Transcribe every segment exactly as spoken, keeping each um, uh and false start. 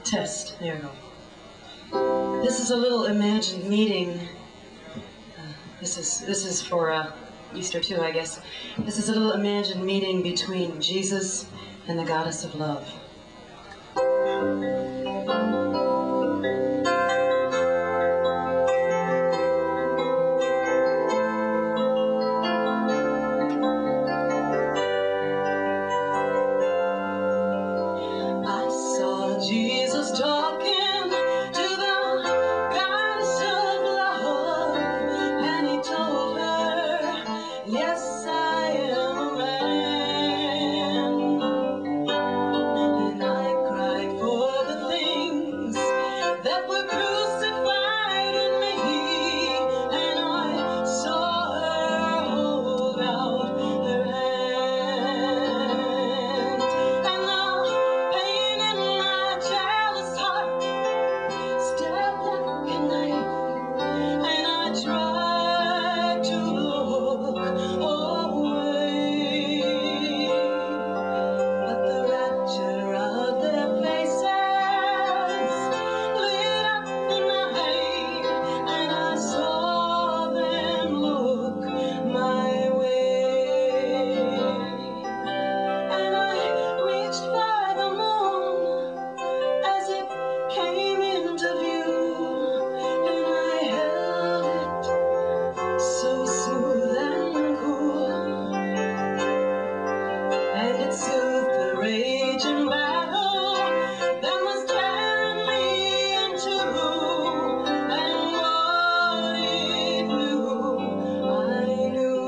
Test. There we go. This is a little imagined meeting. Uh, this is this is for uh, Easter too, I guess. This is a little imagined meeting between Jesus and the goddess of love. Jesus talking to the goddess of love, and he told her, yes, I am a man. And I cried for the things that were crucified in me, and I saw her hold out her hand. And the pain in my jealous heart stabbed like a knife, and I tried to look away, but the rapture of their faces lit up the night, and I saw them look my way. And I reached for the moon as it came into view, and I held it so smooth and cool, and it soothed the raging battle that was tearing me in two, and what it knew, I knew.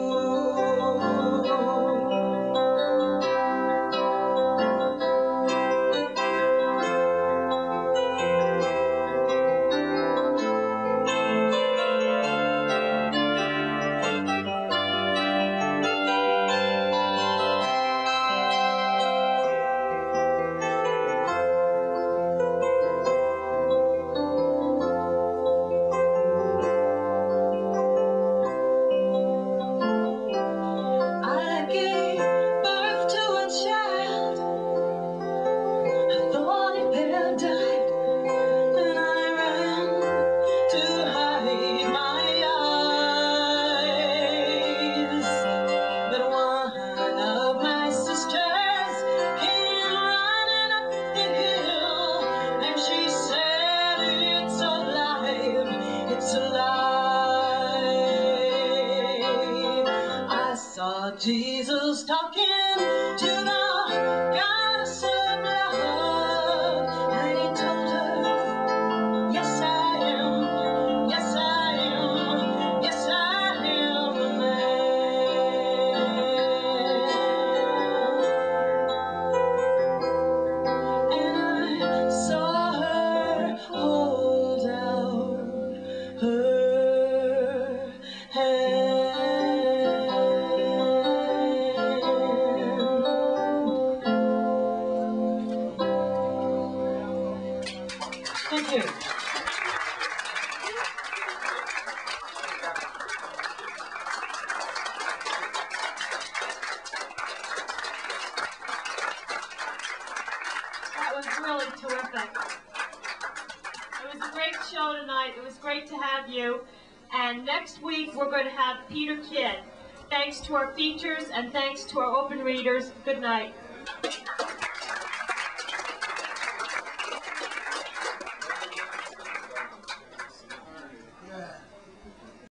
I gave birth to a child. I thought it had died, and I ran to hide my eyes. But one of my sisters came running up the hill, and she said, it's alive, it's alive. I saw Jesus talking to the goddess of love, and he told her, yes, I am, yes, I am, yes, I am a man. And I saw her hold out her hand. Thank you. That was really terrific. It was a great show tonight. It was great to have you. And next week we're going to have Peter Kidd. Thanks to our features and thanks to our open readers. Good night.